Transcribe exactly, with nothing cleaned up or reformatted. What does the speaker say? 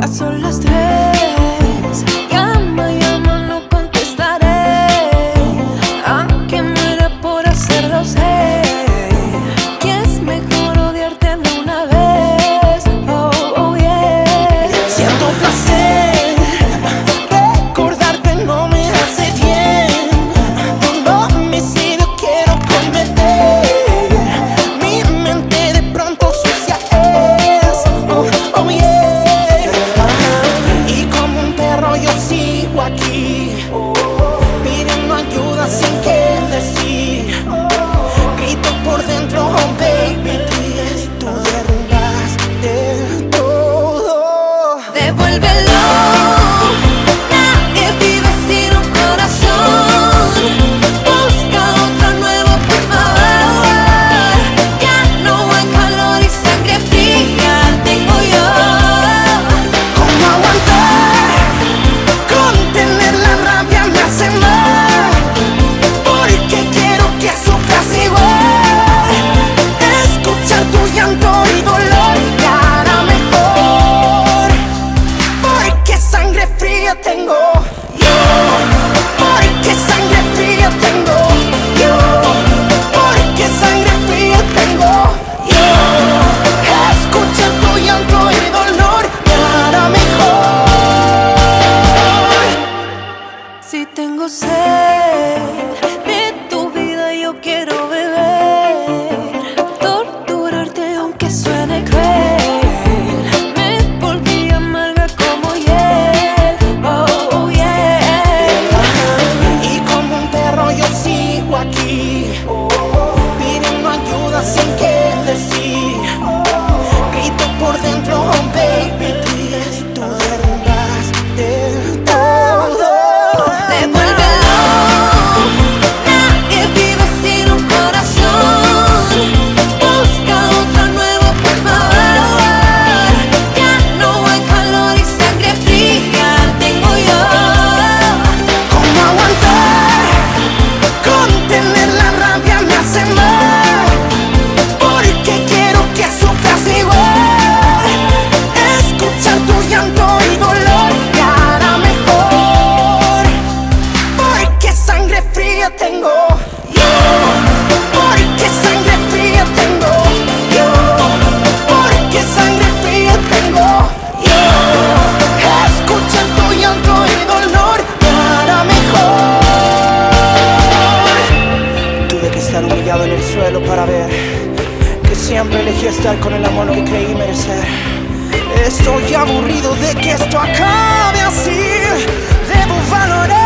Ya son las tres. Llama, llama, no contestaré. Aunque muera por hacerlo, sé que es mejor odiarte de una vez. Oh, oh, yeah. Siento placer, recordarte no me hace bien. Un homicidio quiero cometer. Mi mente de pronto sucia es. Oh, oh, yeah. Y como un perro yo sigo aquí, pidiendo ayuda sin qué decir. Grito por dentro, oh baby, please. Tú derrumbaste todo. Devuélvelo. Nadie vive sin un corazón. Busca otro nuevo, por favor. Ya no hay calor y sangre fría tengo yo. ¿Cómo aguantar? Contener la rabia me hace mal. Porque quiero que sufras igual. Escuchar tu llanto y dolor te hará mejor. Porque sangre fría tengo yo. Porque sangre fría tengo yo. Porque sangre fría tengo yo. Escuchar tu llanto y dolor te hará mejor. Si tengo sed de tu vida, yo quiero beber, torturarte aunque suene cruel. Me volví amarga como hiel. Oh, oh, yeah. Y como un perro yo sigo aquí, pidiendo ayuda sin qué decir. Grito por dentro, oh baby, please. Tú derrumbaste todo. Devuélvelo. Nadie vive sin un corazón. Busca otro nuevo, por favor. Ya no hay calor y sangre fría tengo yo. ¿Cómo aguantar? Contener la rabia me hace mal. Porque quiero que sufras igual. Escuchar tu llanto y dolor te hará mejor. Porque sangre fría tengo yo. Porque sangre fría tengo yo. Porque sangre fría tengo yo. Escuchar tu llanto y dolor te hará mejor. Tuve que estar humillado en el suelo para ver que siempre elegí estar con el amor que creí merecer. Estoy aburrido de que esto acabe así. Debo valorar